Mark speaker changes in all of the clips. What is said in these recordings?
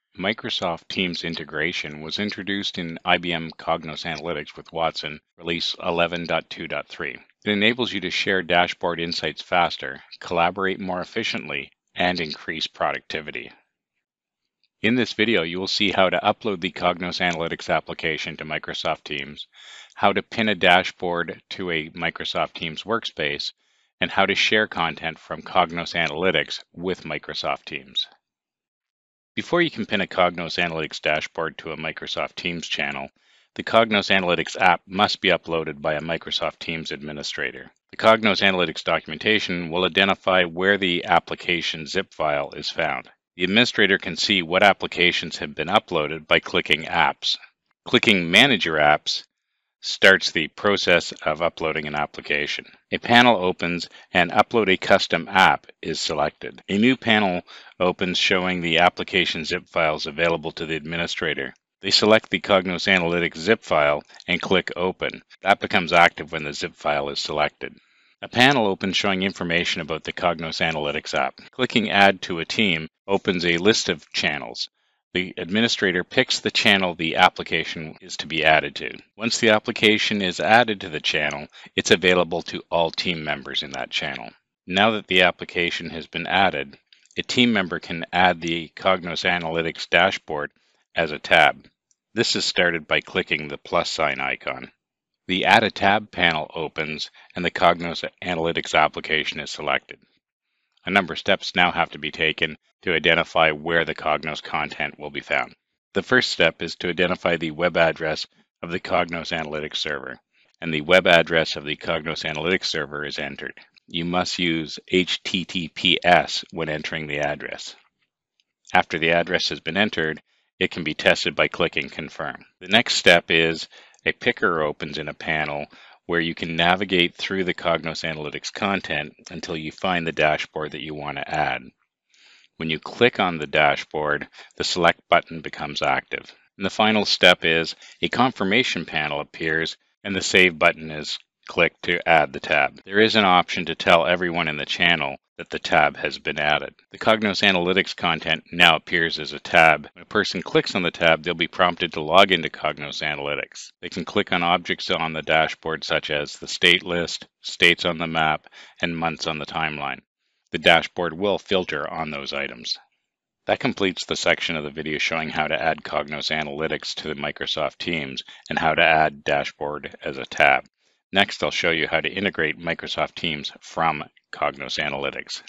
Speaker 1: Microsoft Teams integration was introduced in IBM Cognos Analytics with Watson, release 11.2.3. It enables you to share dashboard insights faster, collaborate more efficiently, and increase productivity. In this video, you will see how to upload the Cognos Analytics application to Microsoft Teams, how to pin a dashboard to a Microsoft Teams workspace, and how to share content from Cognos Analytics with Microsoft Teams. Before you can pin a Cognos Analytics dashboard to a Microsoft Teams channel, the Cognos Analytics app must be uploaded by a Microsoft Teams administrator. The Cognos Analytics documentation will identify where the application zip file is found. The administrator can see what applications have been uploaded by clicking Apps. Clicking Manage Your Apps starts the process of uploading an application. A panel opens and Upload a Custom App is selected. A new panel opens showing the application zip files available to the administrator. They select the Cognos Analytics zip file and click Open. That becomes active when the zip file is selected. A panel opens showing information about the Cognos Analytics app. Clicking Add to a Team opens a list of channels. The administrator picks the channel the application is to be added to. Once the application is added to the channel, it's available to all team members in that channel. Now that the application has been added, a team member can add the Cognos Analytics dashboard as a tab. This is started by clicking the plus sign icon. The Add a Tab panel opens and the Cognos Analytics application is selected. A number of steps now have to be taken to identify where the Cognos content will be found. The first step is to identify the web address of the Cognos Analytics server, and the web address of the Cognos Analytics server is entered. You must use HTTPS when entering the address. After the address has been entered, it can be tested by clicking Confirm. The next step is a picker opens in a panel where you can navigate through the Cognos Analytics content until you find the dashboard that you want to add. When you click on the dashboard, the Select button becomes active. And the final step is a confirmation panel appears and the Save button is clicked to add the tab. There is an option to tell everyone in the channel that the tab has been added. The Cognos Analytics content now appears as a tab. When a person clicks on the tab, they'll be prompted to log into Cognos Analytics. They can click on objects on the dashboard such as the state list, states on the map, and months on the timeline. The dashboard will filter on those items. That completes the section of the video showing how to add Cognos Analytics to the Microsoft Teams and how to add dashboard as a tab. Next, I'll show you how to integrate Microsoft Teams from Cognos Analytics.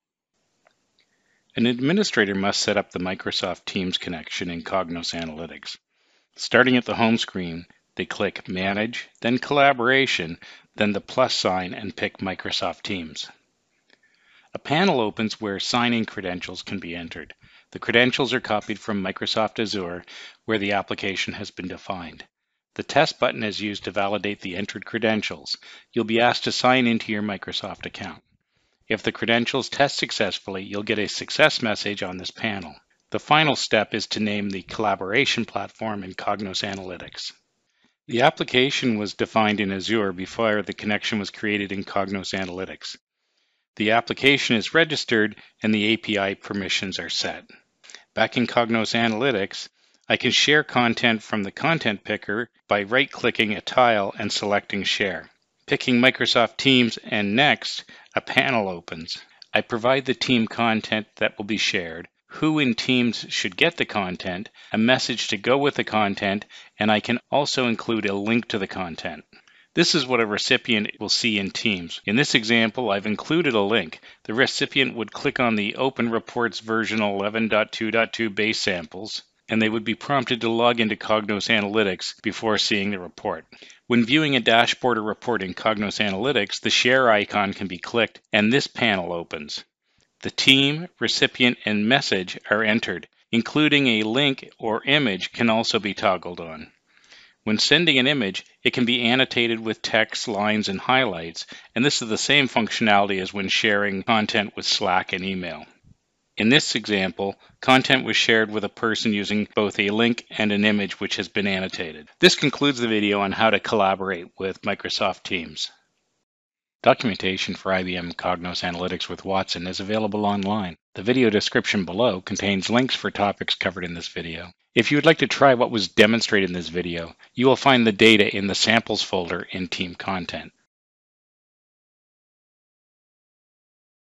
Speaker 1: An administrator must set up the Microsoft Teams connection in Cognos Analytics. Starting at the home screen, they click Manage, then Collaboration, then the plus sign and pick Microsoft Teams. A panel opens where sign-in credentials can be entered. The credentials are copied from Microsoft Azure, where the application has been defined. The Test button is used to validate the entered credentials. You'll be asked to sign into your Microsoft account. If the credentials test successfully, you'll get a success message on this panel. The final step is to name the collaboration platform in Cognos Analytics. The application was defined in Azure before the connection was created in Cognos Analytics. The application is registered and the API permissions are set. Back in Cognos Analytics, I can share content from the content picker by right-clicking a tile and selecting Share. Picking Microsoft Teams and Next, a panel opens. I provide the team content that will be shared, who in Teams should get the content, a message to go with the content, and I can also include a link to the content. This is what a recipient will see in Teams. In this example, I've included a link. The recipient would click on the Open Reports version 11.2.2 base samples, and they would be prompted to log into Cognos Analytics before seeing the report. When viewing a dashboard or report in Cognos Analytics, the share icon can be clicked and this panel opens. The team, recipient, and message are entered, including a link or image can also be toggled on. When sending an image, it can be annotated with text, lines, and highlights, and this is the same functionality as when sharing content with Slack and email. In this example, content was shared with a person using both a link and an image which has been annotated. This concludes the video on how to collaborate with Microsoft Teams. Documentation for IBM Cognos Analytics with Watson is available online. The video description below contains links for topics covered in this video. If you would like to try what was demonstrated in this video, you will find the data in the Samples folder in Team Content.